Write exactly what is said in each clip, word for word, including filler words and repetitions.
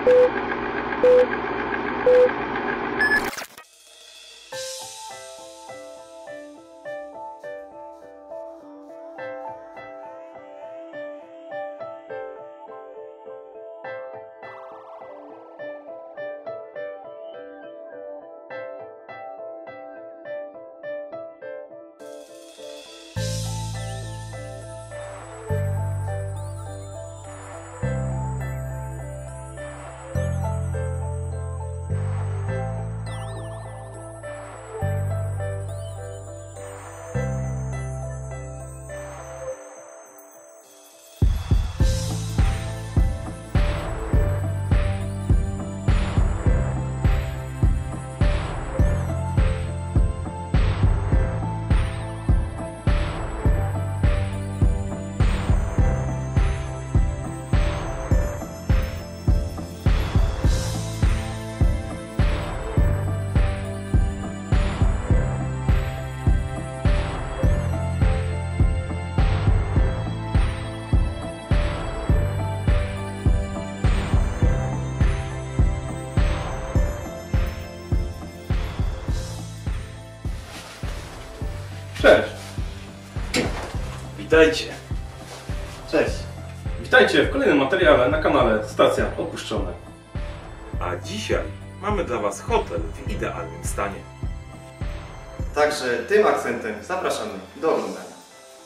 Cześć! Witajcie! Cześć! Witajcie w kolejnym materiale na kanale Stacja Opuszczona. A dzisiaj mamy dla Was hotel w idealnym stanie. Także tym akcentem zapraszamy do oglądania.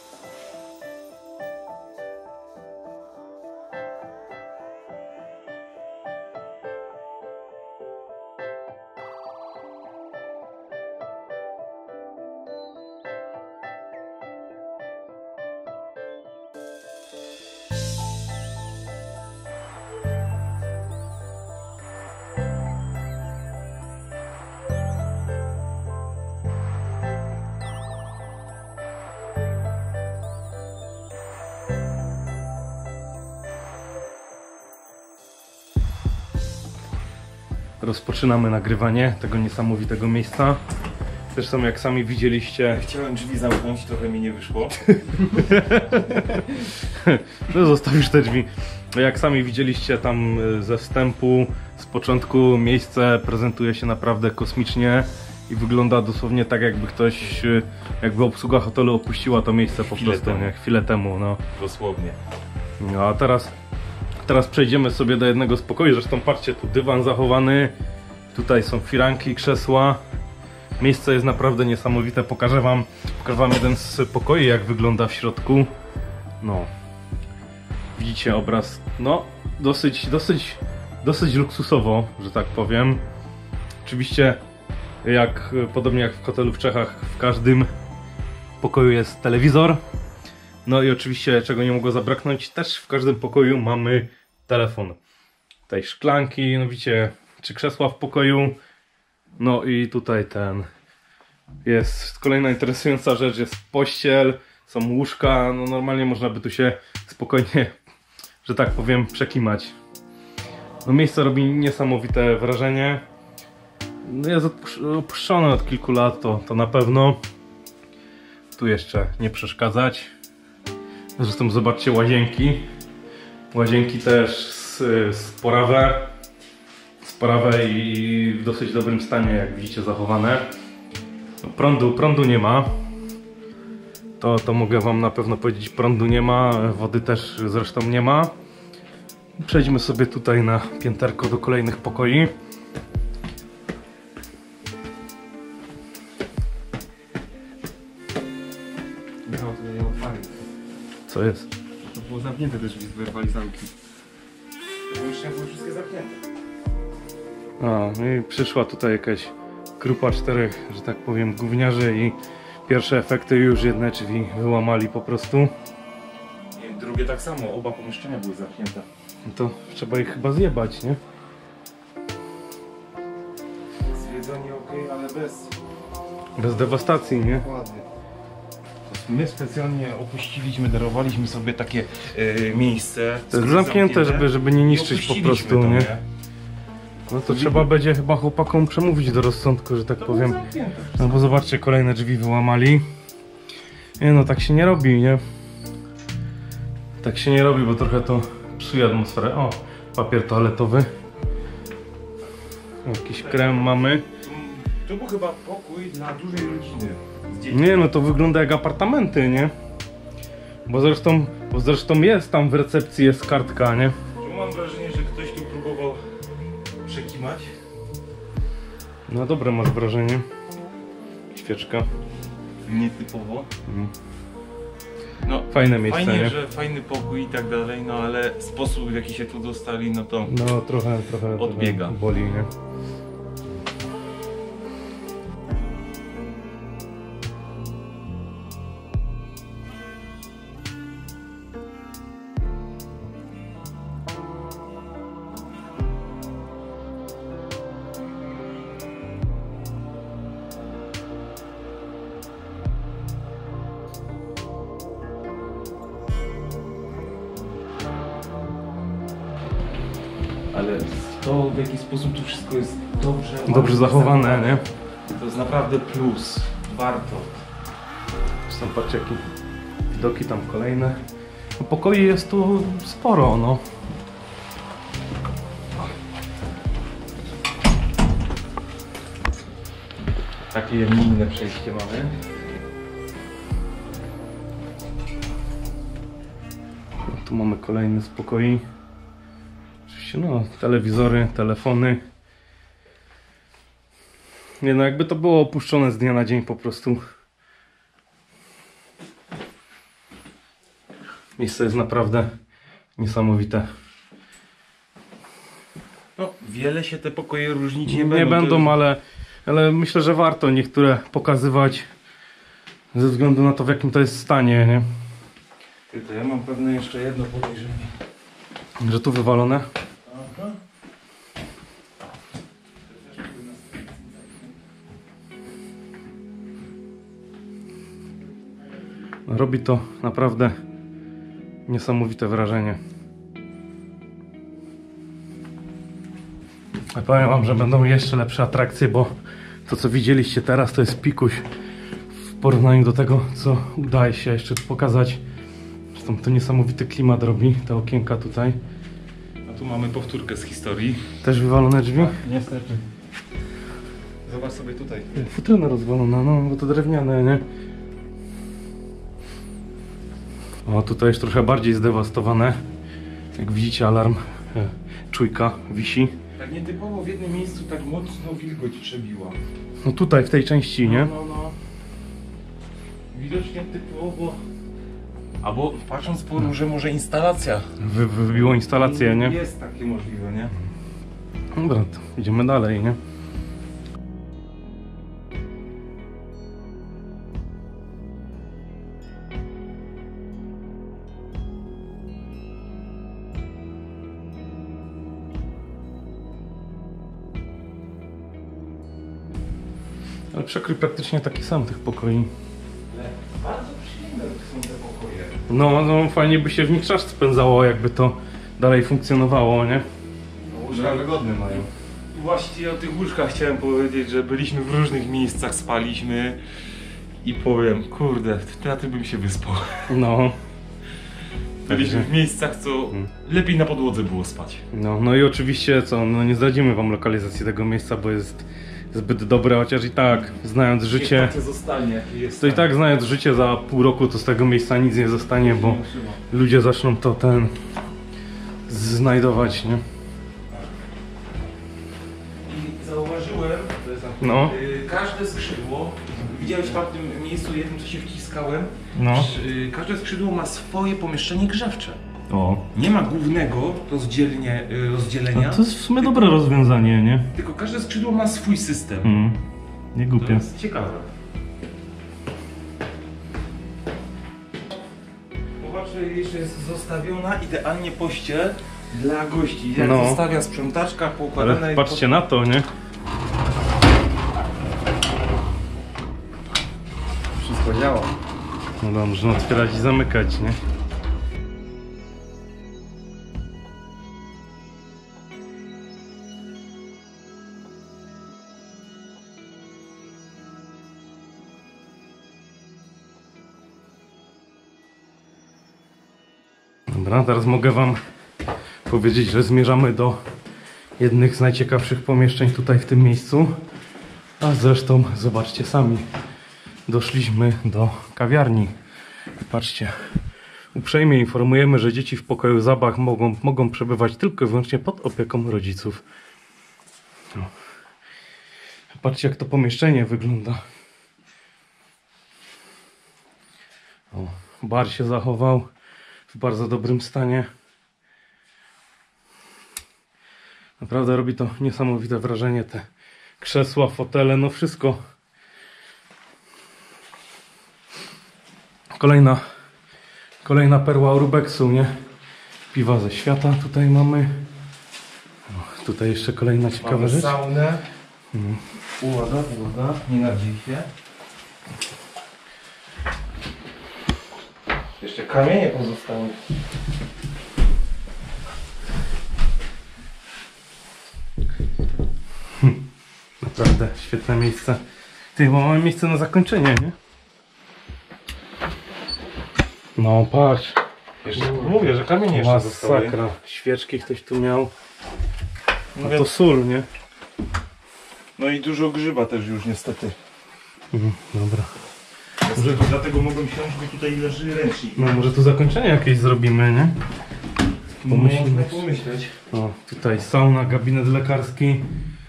Rozpoczynamy nagrywanie tego niesamowitego miejsca. Zresztą jak sami widzieliście... Chciałem drzwi zamknąć, trochę mi nie wyszło. No zostawisz te drzwi. Jak sami widzieliście tam ze wstępu, z początku miejsce prezentuje się naprawdę kosmicznie i wygląda dosłownie tak, jakby ktoś, jakby obsługa hotelu opuściła to miejsce po Chwilę prostu, temu. nie? Chwilę temu, no. Dosłownie. No a teraz, teraz przejdziemy sobie do jednego z pokoi. Zresztą patrzcie, tu dywan zachowany, tutaj są firanki, krzesła. Miejsce jest naprawdę niesamowite. Pokażę wam, pokażę wam jeden z pokoi, jak wygląda w środku. No, widzicie obraz, no dosyć, dosyć, dosyć luksusowo, że tak powiem. Oczywiście, jak podobnie jak w hotelu w Czechach, w każdym pokoju jest telewizor. No i oczywiście, czego nie mogło zabraknąć, też w każdym pokoju mamy telefon. Tutaj szklanki, no widzicie, czy krzesła w pokoju. No i tutaj ten jest kolejna interesująca rzecz, jest pościel, są łóżka, no normalnie można by tu się spokojnie, że tak powiem, przekimać. No miejsce robi niesamowite wrażenie. No jest opuszczone od kilku lat, to, to na pewno. Tu jeszcze nie przeszkadzać. Zresztą zobaczcie łazienki. Łazienki też sporawe. Sporawe i w dosyć dobrym stanie, jak widzicie, zachowane. No, prądu, prądu nie ma. To, to mogę wam na pewno powiedzieć, prądu nie ma, wody też zresztą nie ma. Przejdźmy sobie tutaj na pięterko do kolejnych pokoi. Michał, to nie otwarty. Co jest? To było zamknięte te drzwi, wyrwali zamki. Już były wszystkie zamknięte. A, no i przyszła tutaj jakaś grupa czterech, że tak powiem, gówniarzy i pierwsze efekty już jedne drzwi wyłamali po prostu. I drugie tak samo, oba pomieszczenia były zamknięte. No to trzeba ich chyba zjebać, nie? Zwiedzenie ok, ale bez. Bez dewastacji, nie? Ładnie. My specjalnie opuściliśmy, darowaliśmy sobie takie e, miejsce. To jest zamknięte, żeby, żeby nie niszczyć po prostu, to, nie? No to trzeba będzie chyba chłopakom przemówić do rozsądku, że tak powiem. No bo zobaczcie, kolejne drzwi wyłamali. Nie no, tak się nie robi, nie? Tak się nie robi, bo trochę to psuje atmosferę. O, papier toaletowy. Jakiś krem mamy. To był chyba pokój dla dużej rodziny. Z dziećmi. Nie, no to wygląda jak apartamenty, nie? Bo zresztą, bo zresztą jest tam w recepcji jest kartka, nie? Mam wrażenie, że ktoś tu próbował przekimać. No dobre masz wrażenie. Świeczka. Nietypowo. Mhm. No, Fajne miejsce, fajnie, nie? że fajny pokój i tak dalej, no ale sposób w jaki się tu dostali, no to... No trochę, trochę Odbiega. trochę boli, nie? Ale to w jaki sposób tu wszystko jest dobrze... Dobrze zachowane, nie? To jest naprawdę plus. Warto. Są patrzcie jakie widoki tam kolejne. No, pokoi jest tu sporo, no. Takie inne przejście mamy. No, tu mamy kolejny z pokoi. Oczywiście no, telewizory, telefony. Nie no, jakby to było opuszczone z dnia na dzień po prostu. Miejsce jest naprawdę niesamowite. No, wiele się te pokoje różnić nie, Nie, będą. będą, to... ale, ale myślę, że warto niektóre pokazywać ze względu na to, w jakim to jest stanie, nie? Ty, to ja mam pewne jeszcze jedno podejrzenie. Że tu wywalone. Aha. Robi to naprawdę niesamowite wrażenie. Ja powiem wam, że będą jeszcze lepsze atrakcje, bo to co widzieliście teraz to jest pikuś w porównaniu do tego, co udaje się jeszcze pokazać. Zresztą to niesamowity klimat robi, te okienka tutaj. A tu mamy powtórkę z historii. Też wywalone drzwi? Niestety. Zobacz sobie tutaj. Futryna rozwalona, no bo to drewniane, nie? O, tutaj już trochę bardziej zdewastowane. Jak widzicie, alarm e, czujka wisi. Tak nietypowo w jednym miejscu tak mocno wilgoć przebiła. No tutaj, w tej części, nie? No, no, no. Widocznie typowo... Albo patrząc po róże, może instalacja. Wy, wybiło instalację, nie? Jest takie możliwe, nie? Dobra, to idziemy dalej, nie? Ale przekrój praktycznie taki sam tych pokoi. Ale bardzo przyjemne są te pokoje. No, no fajnie by się w nich czas spędzało, jakby to dalej funkcjonowało, nie? Łóżka wygodne mają. Właściwie o tych łóżkach chciałem powiedzieć, że byliśmy w różnych miejscach, spaliśmy i powiem, kurde, na tym bym się wyspał. No. Byliśmy w miejscach, co lepiej na podłodze było spać. No, no i oczywiście co, no nie zdradzimy wam lokalizacji tego miejsca, bo jest zbyt dobre, chociaż i tak, znając życie, Niech takie zostanie, jakie jest. to i tak znając życie za pół roku, to z tego miejsca nic nie zostanie, bo ludzie zaczną to ten znajdować, nie? I zauważyłem, to jest No. y, każde skrzydło, widziałeś tam w tym miejscu jednym, co się wciskałem, No. y, każde skrzydło ma swoje pomieszczenie grzewcze. O. Nie ma głównego rozdzielnie, y, rozdzielenia, No to jest w sumie dobre rozwiązanie, nie? tylko każde skrzydło ma swój system. Mm. Nie To głupie. jest ciekawe. Popatrz, że jeszcze jest zostawiona idealnie pościel dla gości. Jak No. zostawia sprzątaczka poukładana. Ale patrzcie na to, nie? Wszystko działa. No dobrze, otwierać i zamykać, nie? Dobra, teraz mogę wam powiedzieć, że zmierzamy do jednych z najciekawszych pomieszczeń tutaj w tym miejscu. A zresztą zobaczcie sami, doszliśmy do kawiarni. I patrzcie, uprzejmie informujemy, że dzieci w pokoju zabaw mogą, mogą przebywać tylko i wyłącznie pod opieką rodziców. No. Patrzcie, jak to pomieszczenie wygląda. O, bar się zachował w bardzo dobrym stanie. Naprawdę robi to niesamowite wrażenie, te krzesła, fotele, no wszystko. Kolejna, kolejna perła urbexu, nie? Piwa ze świata tutaj mamy. O, tutaj jeszcze kolejna ciekawa mamy rzecz. Saunę. Mhm. Uwaga, uwaga, nie nadzij się. Jeszcze kamienie pozostały. Naprawdę świetne miejsce. Ty, bo mamy miejsce na zakończenie, nie? No patrz. Jeszcze, mówię, że kamienie jeszcze zostały. Masakra. Świeczki ktoś tu miał. No, A więc, to sól, nie? no i dużo grzyba też już niestety. Mhm, dobra. Może, dlatego mogłem siąść, bo tutaj leży ręcznik. No może tu zakończenie jakieś zrobimy, nie? Pomyślmy. Można pomyśleć. O, tutaj sauna, gabinet lekarski.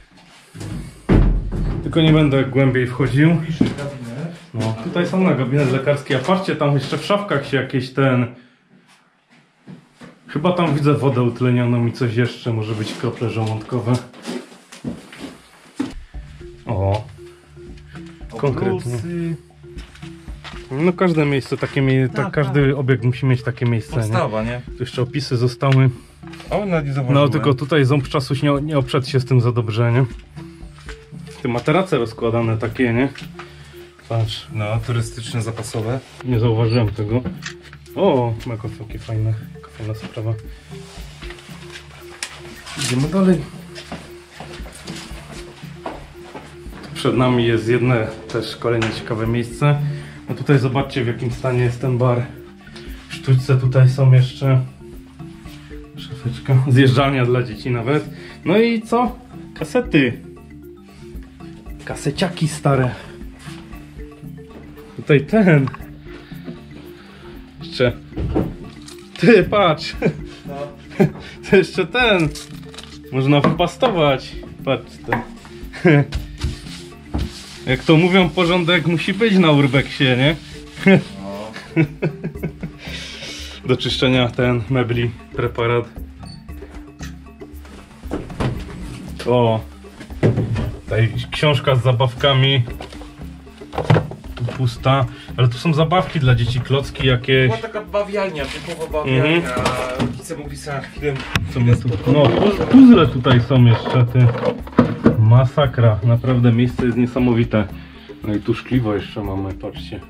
Tylko nie będę głębiej wchodził. Pisze gabinet. No, tutaj sauna, gabinet lekarski. A patrzcie, tam jeszcze w szafkach się jakieś ten... Chyba tam widzę wodę utlenioną i coś jeszcze. Może być krople żołądkowe. O. Konkretnie. Obrusy. No każde miejsce takie mie tak, Tak, każdy obiekt musi mieć takie miejsce, Podstawa, nie? nie? Tu jeszcze opisy zostały. O, nawet nie zauważyłem. No tylko tutaj ząb czasu nie, nie oprzedł się z tym za dobrze, nie? Te materace rozkładane takie, nie? Patrz, No, turystyczne, zapasowe. nie zauważyłem tego. O, mega takie fajne, jaka fajna sprawa. Idziemy dalej. Tu przed nami jest jedne też kolejne ciekawe miejsce. No tutaj zobaczcie, w jakim stanie jest ten bar. W sztućce tutaj są jeszcze szafeczka, zjeżdżalnia dla dzieci nawet. No i co? Kasety. Kaseciaki stare. Tutaj ten. Jeszcze. Ty, patrz. No. To jeszcze ten. Można wpastować. Patrz to. Jak to mówią, porządek musi być na urbexie, nie? No. Do czyszczenia ten mebli, preparat. O. Tutaj książka z zabawkami. Tu pusta. Ale tu są zabawki dla dzieci, klocki jakieś. Była taka bawialnia, typowa bawialnia. Mhm. Rodzice mogli sobie na chwilę... Co mnie tu... No, pu- puzzle tutaj są jeszcze, ty. Masakra. Naprawdę miejsce jest niesamowite. No i tu szkliwo jeszcze mamy, patrzcie.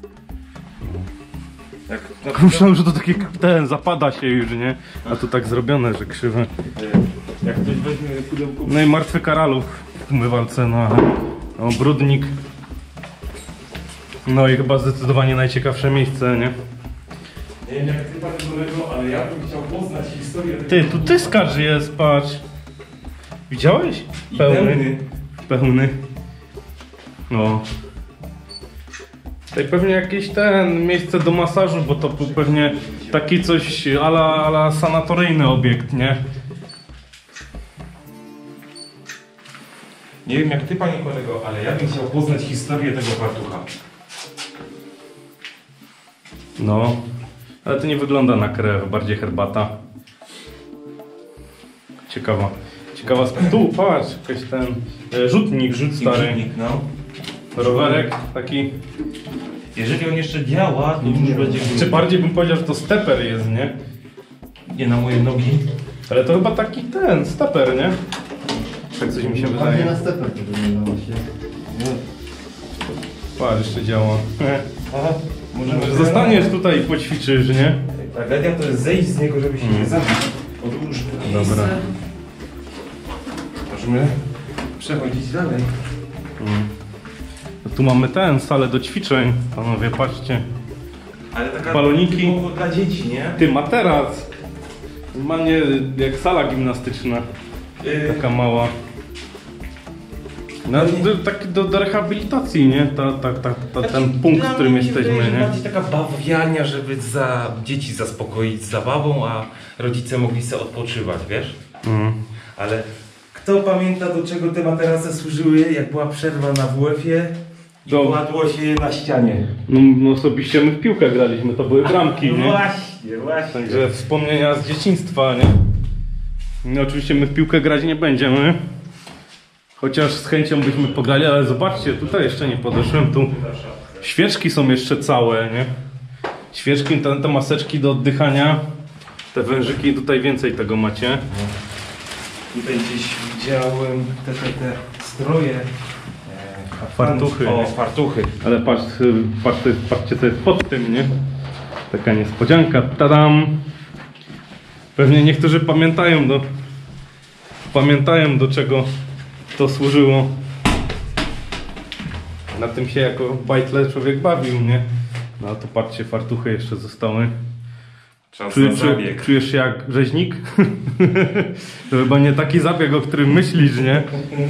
Jak, na przykład, Myślałem, że to takie ten, zapada się już, nie? A tu tak zrobione, że krzywe. jak ktoś weźmie pudełko... No i martwy karaluch w umywalce, no ale... O, brudnik. No i chyba zdecydowanie najciekawsze miejsce, nie? Nie wiem jak ty, panie kolego, ale ja bym chciał poznać historię... Ty, tu tyskarz jest, patrz. Widziałeś? I pełny. Pełny. No. Tutaj pewnie jakieś ten, miejsce do masażu, bo to był pewnie taki coś ala, ala sanatoryjny obiekt, nie? Nie wiem jak ty, panie kolego, ale ja bym chciał poznać historię tego fartucha. No. Ale to nie wygląda na krew, bardziej herbata. Ciekawa. Ciekawa sprawa. Tu, patrz, jakiś ten e, rzutnik, rzut stary. Rzutnik, no. Rowerek taki. Jeżeli on jeszcze działa, to już będzie... Czy bardziej bym powiedział, że to steper jest, nie? Nie na moje nogi. Ale to chyba taki ten, steper, nie? Tak coś mi się Bardziej wydaje. na stepę to wygląda właśnie. Patrz, jeszcze działa. Aha. Może zostaniesz tutaj i poćwiczysz, nie? Tragedia to jest zejść z niego, żeby się nie zabić. Odłóż Dobra. Możemy przechodzić dalej. Mm. Tu mamy ten, salę do ćwiczeń. Panowie, patrzcie. Ale taka Baloniki. typowo dla dzieci, nie? Ty, materac. Normalnie jak sala gimnastyczna. Taka mała. No, do, tak do, do rehabilitacji, nie? Ta, ta, ta, ta, ten punkt, w którym jesteśmy, nie? Bardziej taka bawialnia, żeby za dzieci zaspokoić z zabawą, a rodzice mogli sobie odpoczywać, wiesz? Mhm. Ale kto pamięta, do czego te materace służyły, jak była przerwa na W F-ie i Do- kładło się je na ścianie? No, no osobiście my w piłkę graliśmy, to były bramki, No nie? właśnie, właśnie. Także wspomnienia z dzieciństwa, nie? No oczywiście my w piłkę grać nie będziemy. Chociaż z chęcią byśmy pograli, ale zobaczcie, tutaj jeszcze nie podeszłem, tu świeczki są jeszcze całe, nie? Świeczki, te, te maseczki do oddychania, te wężyki, tutaj więcej tego macie. Tutaj gdzieś widziałem te, te, te stroje. E, Fartuchy. O, fartuchy. Ale patrz, patrz, patrzcie co jest pod tym, nie? Taka niespodzianka, tadam! Pewnie niektórzy pamiętają do, pamiętają do czego to służyło. Na tym się jako bajtle człowiek bawił, nie? No a tu patrzcie, fartuchy jeszcze zostały. Czas Czuj, na czu, zabieg. czujesz się jak rzeźnik? To chyba nie taki zabieg, o którym myślisz, nie?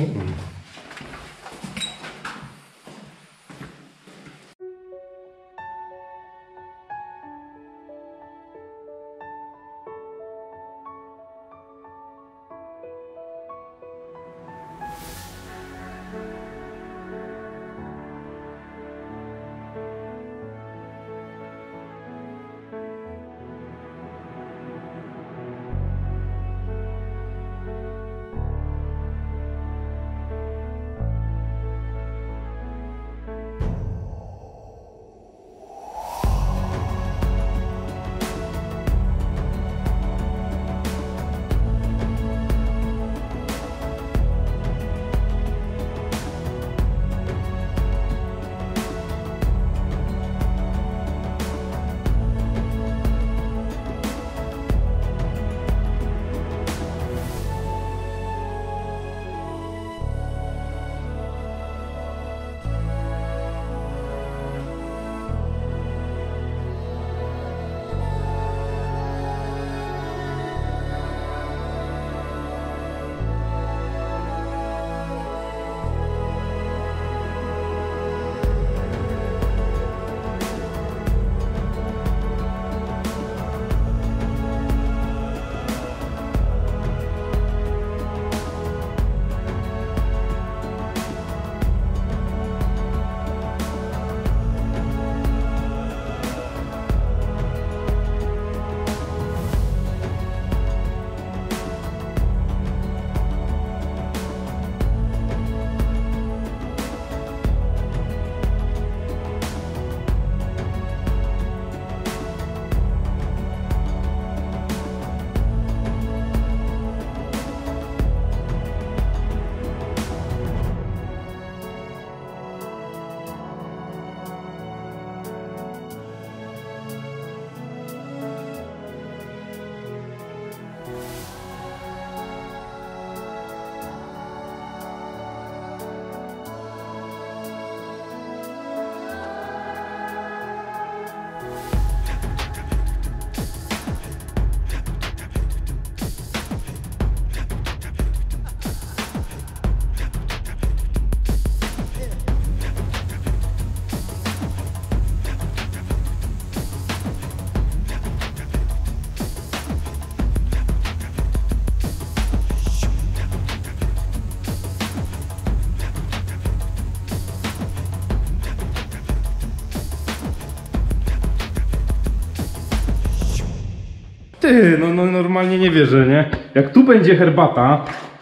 Ty, no, no normalnie nie wierzę, nie? Jak tu będzie herbata,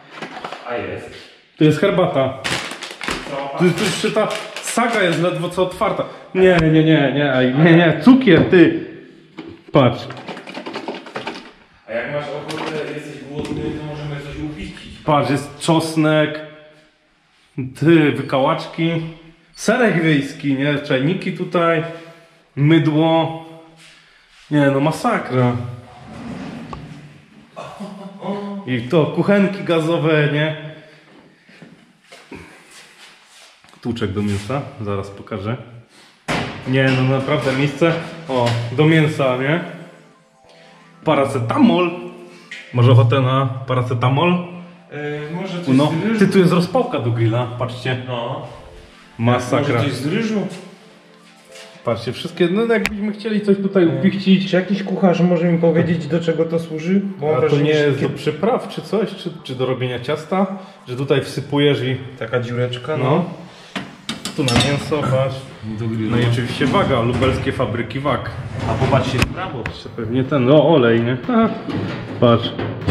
A jest. to jest herbata. Tu, tu jeszcze ta saga jest ledwo co otwarta. Nie, nie, nie, nie, ej, nie, nie, cukier, ty. Patrz, A jak masz ochotę, jesteś głodny, to możemy coś upiścić. patrz, jest czosnek, ty, wykałaczki, serek wiejski, nie? Czajniki tutaj, mydło. Nie, no masakra. I to kuchenki gazowe, nie? Tłuczek do mięsa, zaraz pokażę. Nie, no naprawdę miejsce, o, do mięsa, nie? Paracetamol. Masz ochotę na paracetamol? Yy, może coś No, z ryżu? ty, tu jest rozpałka do grilla, patrzcie. No. Masakra. Może coś z ryżu? Patrzcie, wszystkie, no jakbyśmy chcieli coś tutaj upichcić. Czy jakiś kucharz może mi powiedzieć, do czego to służy? Bo mam A to wrażenie, nie że jest do kiedy- przypraw czy coś, czy, czy do robienia ciasta? Że tutaj wsypujesz i Taka dziureczka, no. no. Tu na mięso, patrz. Do grilla. No i oczywiście waga, lubelskie fabryki wag. A popatrzcie, brawo, jeszcze pewnie ten, no olej, nie? Aha. Patrz.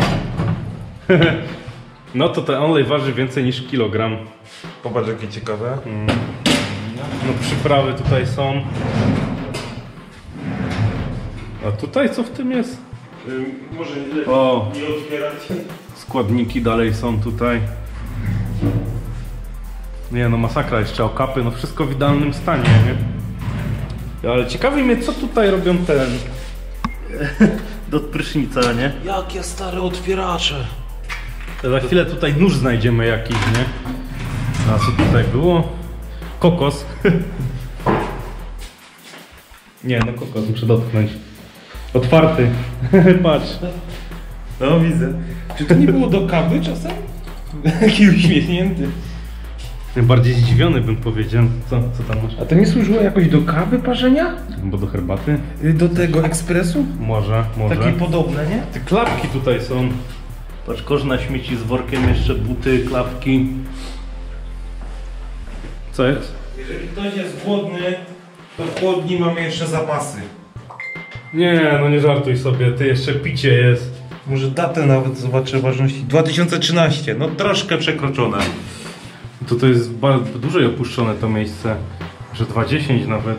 No to ten olej waży więcej niż kilogram. Popatrz, jakie ciekawe. No przyprawy tutaj są. A tutaj co w tym jest? Yy, może lepiej O, nie otwierać. składniki dalej są tutaj. Nie no, masakra, jeszcze okapy, no wszystko w idealnym stanie, nie? Ale ciekawi mnie, co tutaj robią ten... do prysznica, nie? Jakie stare otwieracze. To za chwilę tutaj nóż znajdziemy jakiś, nie? A co tutaj było? Kokos. Nie, no kokos, muszę dotknąć. Otwarty. Patrz. No widzę. Czy to nie było do kawy czasem? Jaki uśmiechnięty. Bardziej zdziwiony bym powiedział. Co, co tam masz? A to nie służyło jakoś do kawy parzenia? Bo do herbaty? Do tego ekspresu? Może, może. Takie podobne, nie? Te klapki tutaj są. Patrz, kosz na śmieci z workiem, jeszcze buty, klapki. Co jest? Jeżeli ktoś jest głodny, to w chłodni mamy jeszcze zapasy. Nie, no nie żartuj sobie, ty jeszcze picie jest. Może datę nawet zobaczę ważności. dwa tysiące trzynaście, no troszkę przekroczone. To to jest bardzo dłużej opuszczone to miejsce. Że dwa dziesięć nawet.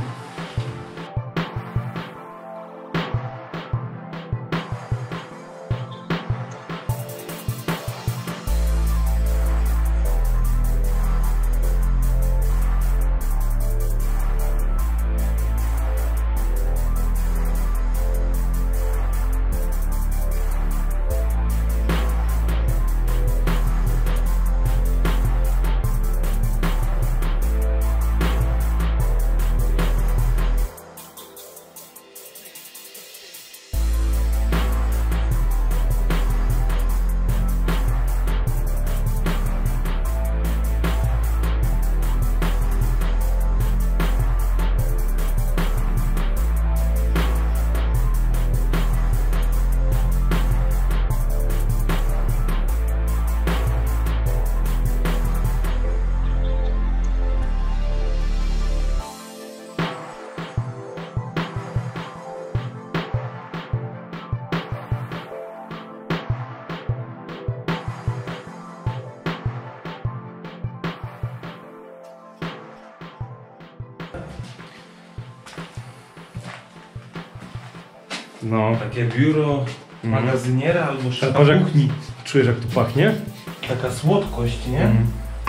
No. Takie biuro magazyniera albo szefa Patrz, jak kuchni. czujesz, jak tu pachnie? Taka słodkość, nie? Mhm.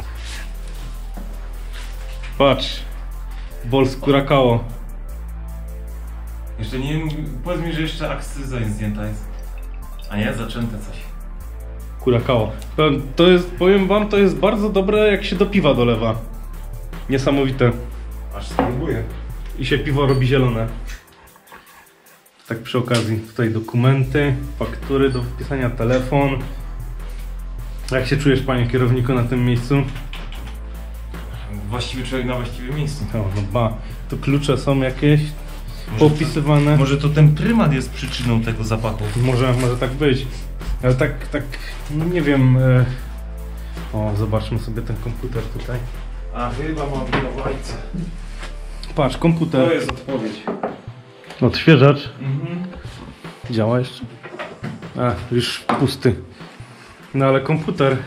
Patrz. Bol z Curacao. Jeszcze nie wiem, powiedz mi, że jeszcze akcyza jest zdjęta jest. A nie, zaczęte coś. Curacao. To jest, powiem wam, to jest bardzo dobre, jak się do piwa dolewa. Niesamowite. Aż spróbuję. I się piwo robi zielone. Tak przy okazji, tutaj dokumenty, faktury do wpisania, telefon. Jak się czujesz, panie kierowniku, na tym miejscu? Właściwy człowiek na właściwym miejscu. O, no ba. Tu klucze są jakieś popisywane. Może to ten prymat jest przyczyną tego zapachu. Może, może tak być. Ale tak, tak, no nie wiem. E... O, zobaczmy sobie ten komputer tutaj. A chyba mam winowajcę. Patrz, komputer. To jest odpowiedź. Odświeżacz. Mhm. Działa jeszcze? A, już pusty. No ale komputer.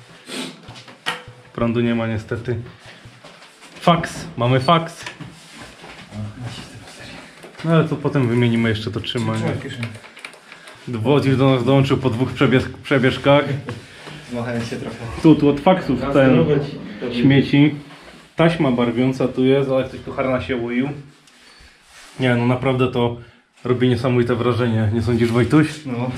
Prądu nie ma niestety. Faks. Mamy faks. No ale to potem wymienimy jeszcze to trzymanie. Włodzimierz do nas dołączył po dwóch przebież przebieżkach. Zmachałem się trochę. Tu, tu od faksów ten śmieci. Taśma barwiąca tu jest, ale ktoś tu harna się łoił. Nie, no naprawdę to robi niesamowite wrażenie. Nie sądzisz, Wojtuś? No.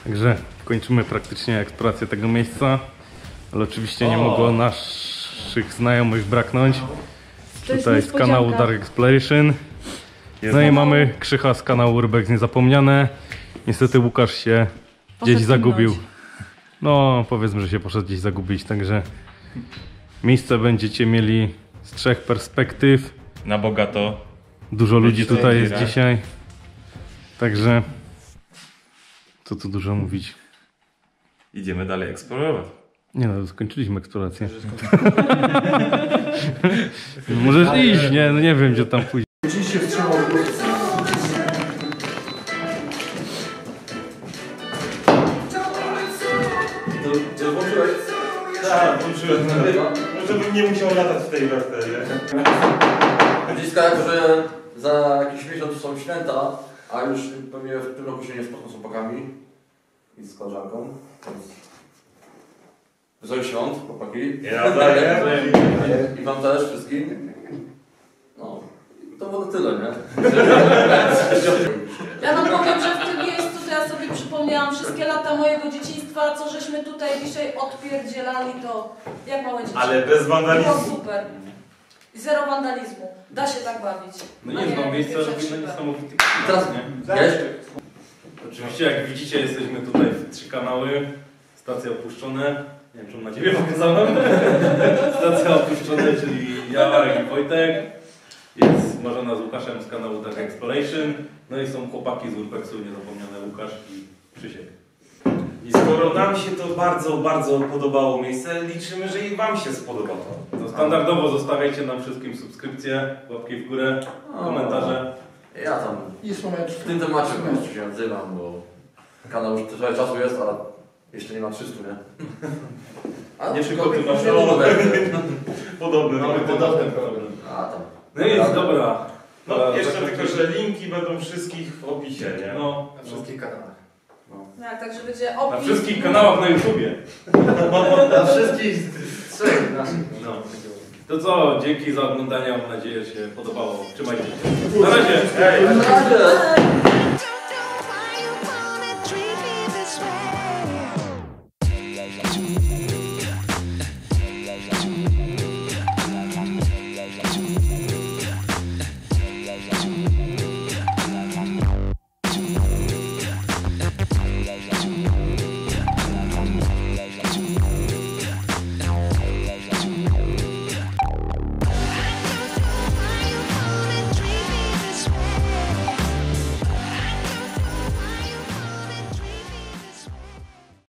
Także kończymy praktycznie eksplorację tego miejsca, ale oczywiście nie O. mogło naszych znajomych braknąć. To jest Tutaj z kanału niespodzianka. Dark Exploration. No i mamy Krzycha z kanału Urbex Niezapomniane. Niestety Łukasz się Poszedł gdzieś zagubił. kimnąć. No powiedzmy, że się poszedł gdzieś zagubić, także miejsce będziecie mieli z trzech perspektyw. Na bogato. Dużo ludzi Będzie tutaj jest fajnie, dzisiaj. Także co tu dużo mówić. Idziemy dalej eksplorować. Nie no, skończyliśmy eksplorację. No, możesz iść, nie? No nie wiem, gdzie tam pójść. Tak, włączyłem. Może bym nie musiał latać w tej werterze. Ludziska, jako że za jakiś miesiąc są święta, a już pewnie w tym roku się nie spotkam z chłopakami i z koleżanką, więc wesołych świąt, chłopaki. Ja daję. I wam też wszystkim. No, to było tyle, nie? Ja wam powiem, że w tym miejscu to ja sobie przypomniałam wszystkie lata mojego dzieciństwa, co żeśmy tutaj dzisiaj odpierdzielali, to jak małe dzieci. Ale bez Było wandalizmu. super. I zero wandalizmu. Da się tak bawić. No A nie, no miejsce pierwsze robi na szyby. niesamowity I teraz, wiesz? Oczywiście jak widzicie jesteśmy tutaj w trzy kanały. Stacje opuszczone. Nie wiem, czy na ciebie pokazałem. Stacja opuszczone, czyli ja, Marek i Wojtek. Jest Marzena z Łukaszem z kanału Dark Exploration. No i są chłopaki z Urbexu, niezapomniane Łukasz i Krzysiek. I skoro nam się to bardzo, bardzo podobało miejsce, liczymy, że i wam się spodoba to. To standardowo zostawiajcie nam wszystkim subskrypcje, łapki w górę, komentarze. Ja tam I słomeczkę. w tym temacie po prostu się odzywam, bo kanał już trochę czasu jest, ale jeszcze nie ma trzystu, nie? A Nie tylko ty masz. niedługo będzie. Podobny, Mamy podobny problem. A tam. No i jest dobra. No Dobra, jeszcze zakończymy. tylko, że linki będą wszystkich w opisie, nie? No, Na wszystkich kanałach. Tak, także będzie na opis. wszystkich kanałach na YouTubie. Na wszystkich trzech naszych. No. To co, dzięki za oglądanie, mam nadzieję, że się podobało. Trzymajcie się. Na razie! Hej! Na razie. Cześć.